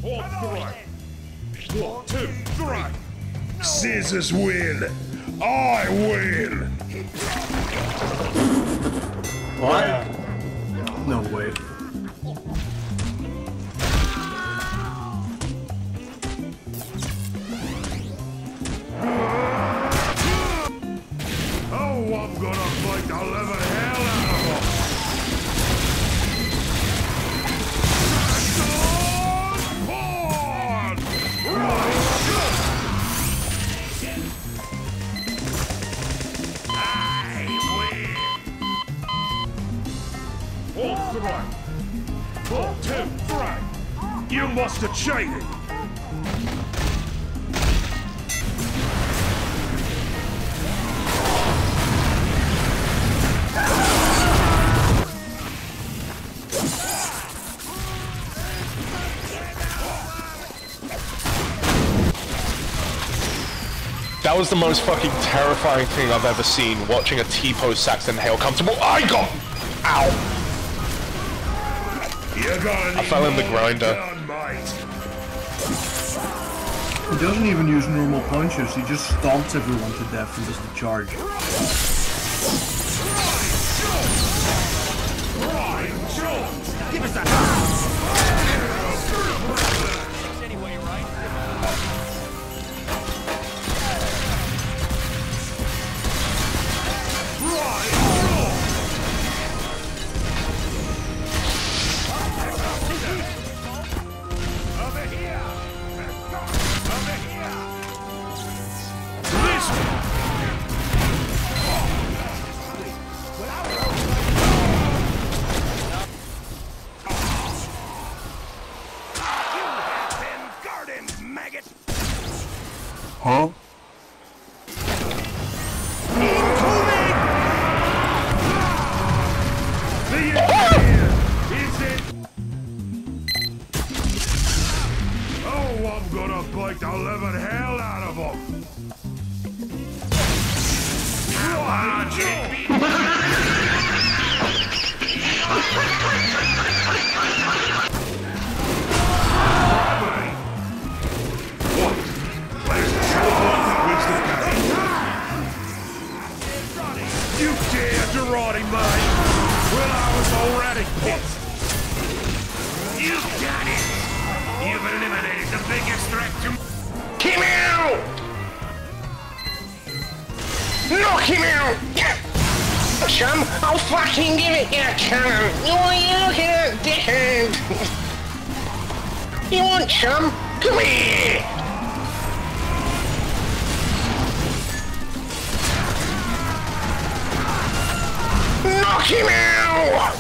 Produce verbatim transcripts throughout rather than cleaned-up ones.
On three. One, two, three. Scissors win. I win. What? No way. Oh, I'm gonna fight the living hell out of them. On three. One, two, three. You must have cheated. That was the most fucking terrifying thing I've ever seen, watching a T-pose Saxton Hale come to- I got- Ow! You're gonna I fell in the grinder. Done, mate. He doesn't even use normal punches, he just stomps everyone to death and doesn't charge. Give us a Huh? Oh, I'm gonna bite the living hell out of them. You dare to rot him, mate? Well, I was already pissed. You got it. You've eliminated the biggest threat to... Kill him out! Knock him out! Chum, I'll fucking give it you, chum! What are you looking at, dickhead? You want chum? Come here! Knock him out!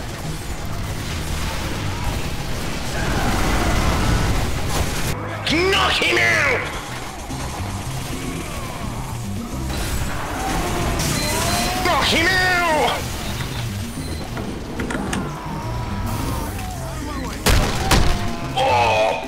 Knock him out! Knock him out! Oh!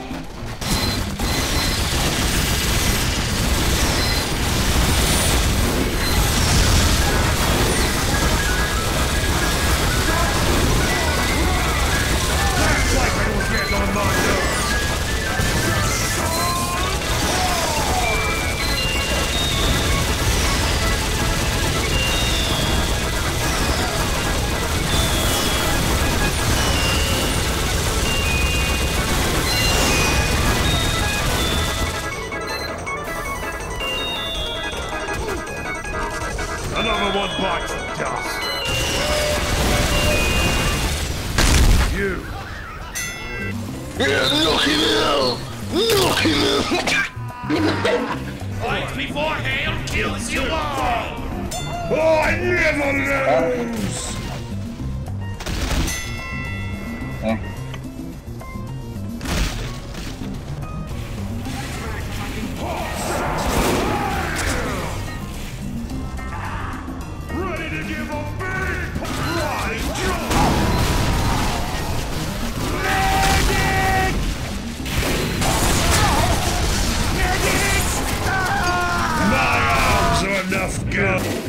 Another one bites dust. You. Yeah, knock him out! Knock him out! Fight before Hale kills you all! I never lose! Ready to give a big right jump! Medic! Medic! My arms are enough good.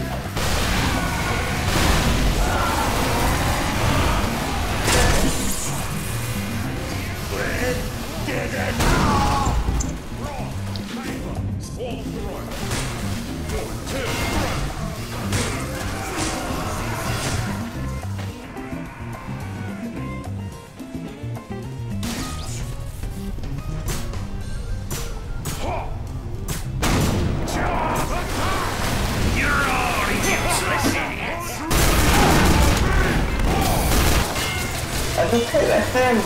hand.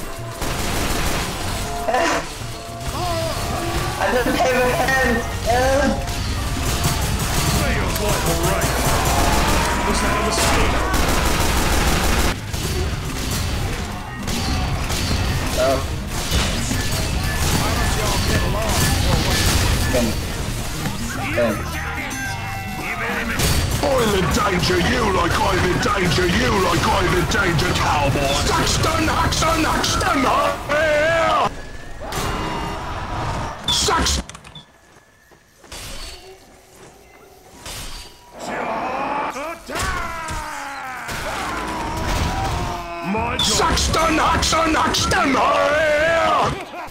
I don't have a hand. Uh. Feels like a race. Was that a mosquito? Oh. Come. Come. I'll endanger you like I've endangered you like I've endangered cowboy. Saxton, Saxton, Saxton Hale! Saxton! Saxton, Saxton, Saxton Hale!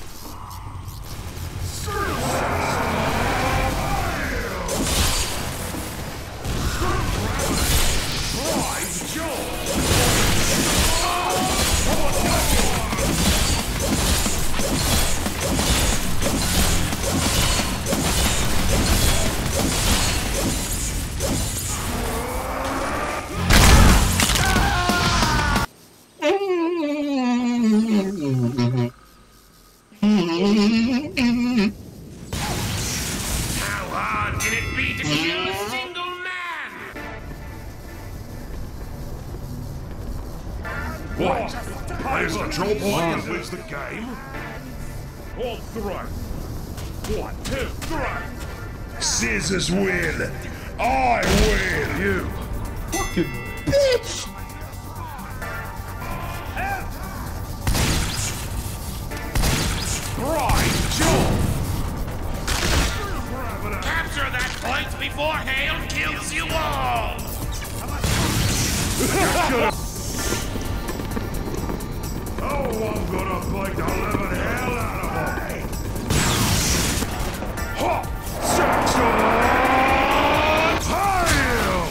How hard can it be to kill a single man? What? There's the draw point that wins the game? All throw. One, two, throw. Scissors win. I win. You fucking bitch. Right, Joe. Capture that point before Hale kills you all! Oh, I'm gonna fight the living hell out of him! Ha! Saxton Hale!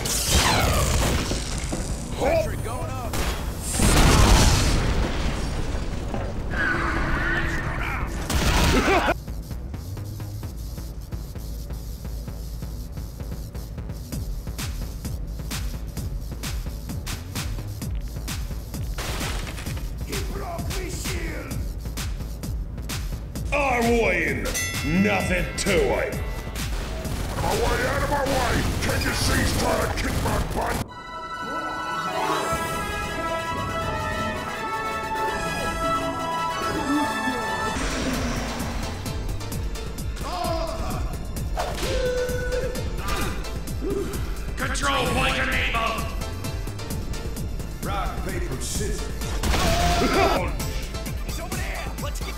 Hop! Going up! I win! Nothing to it! Out of my way, out of my way! Can you cease trying to kick my butt? Control point enabled! Rock, paper, scissors. He's over there! Let's get...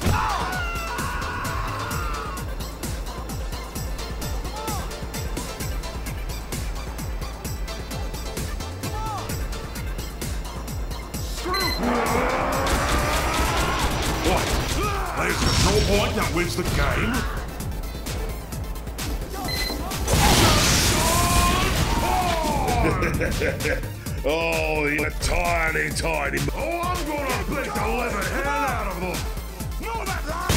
What? There's the control point that wins the game? Oh, you're tiny, tiny. Oh, I'm gonna beat the living hell out of them. No, that's not.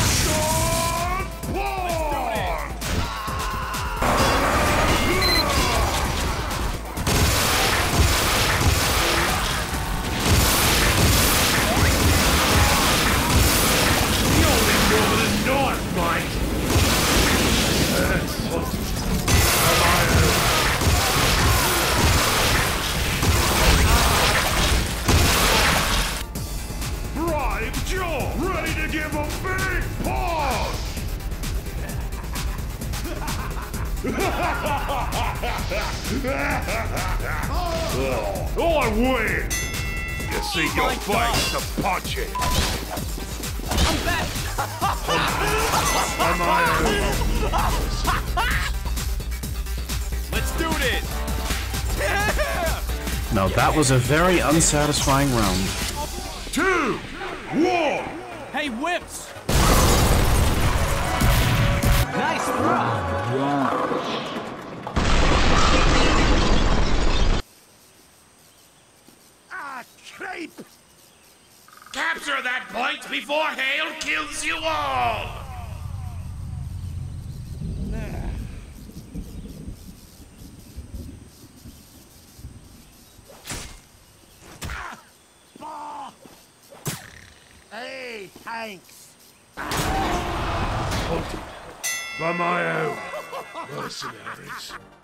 Ready to give a big pause! Oh, I win! You see Oh your my face to punch it! I'm back! Am I Let's do this! Yeah! Now that was a very unsatisfying round. two, one! Hey, Whips! Nice throw! Ah, creep! Capture that point before Hale kills you all! Thanks. Hunted by my own mercenaries.